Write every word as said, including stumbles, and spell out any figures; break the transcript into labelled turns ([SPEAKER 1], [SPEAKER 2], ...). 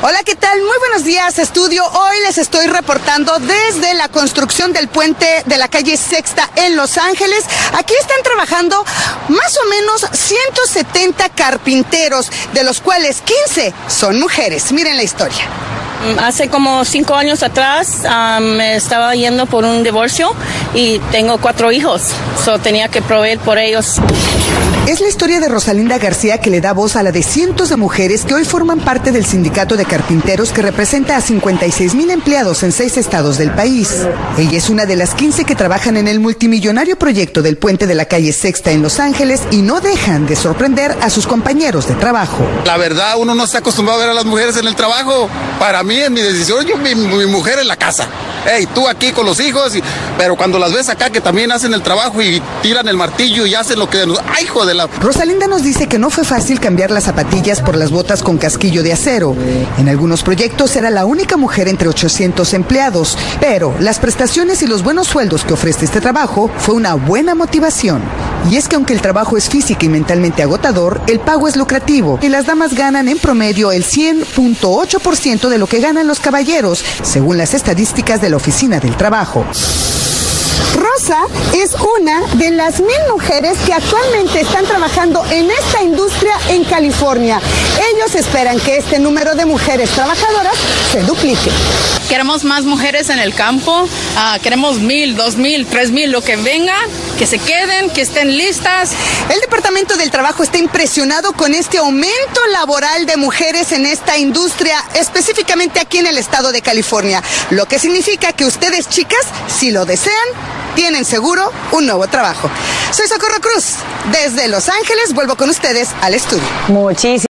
[SPEAKER 1] Hola, ¿qué tal? Muy buenos días, estudio. Hoy les estoy reportando desde la construcción del puente de la calle Sexta en Los Ángeles. Aquí están trabajando más o menos ciento setenta carpinteros, de los cuales quince son mujeres. Miren la historia.
[SPEAKER 2] Hace como cinco años atrás um, me estaba yendo por un divorcio y tengo cuatro hijos, so tenía que proveer por ellos.
[SPEAKER 1] Es la historia de Rosalinda García, que le da voz a la de cientos de mujeres que hoy forman parte del sindicato de carpinteros, que representa a cincuenta y seis mil empleados en seis estados del país. Ella es una de las quince que trabajan en el multimillonario proyecto del puente de la calle Sexta en Los Ángeles y no dejan de sorprender a sus compañeros de trabajo.
[SPEAKER 3] La verdad, uno no está acostumbrado a ver a las mujeres en el trabajo. Para mí, en mi decisión, yo mi, mi mujer en la casa. Hey, tú aquí con los hijos, y, pero cuando las ves acá que también hacen el trabajo y tiran el martillo y hacen lo que... ¡Ay, hijo de la...
[SPEAKER 1] Rosalinda nos dice que no fue fácil cambiar las zapatillas por las botas con casquillo de acero. En algunos proyectos era la única mujer entre ochocientos empleados, pero las prestaciones y los buenos sueldos que ofrece este trabajo fue una buena motivación. Y es que aunque el trabajo es física y mentalmente agotador, el pago es lucrativo y las damas ganan en promedio el cien punto ocho por ciento de lo que ganan los caballeros, según las estadísticas de la Oficina del Trabajo. Rosa es una de las mil mujeres que actualmente están trabajando en esta industria en California. Ellos esperan que este número de mujeres trabajadoras se duplique.
[SPEAKER 4] Queremos más mujeres en el campo, uh, queremos mil, dos mil, tres mil, lo que venga, que se queden, que estén listas.
[SPEAKER 1] El Departamento del Trabajo está impresionado con este aumento laboral de mujeres en esta industria, específicamente aquí en el estado de California, lo que significa que ustedes, chicas, si lo desean, tienen seguro un nuevo trabajo. Soy Socorro Cruz. Desde Los Ángeles vuelvo con ustedes al estudio.
[SPEAKER 5] Muchísimas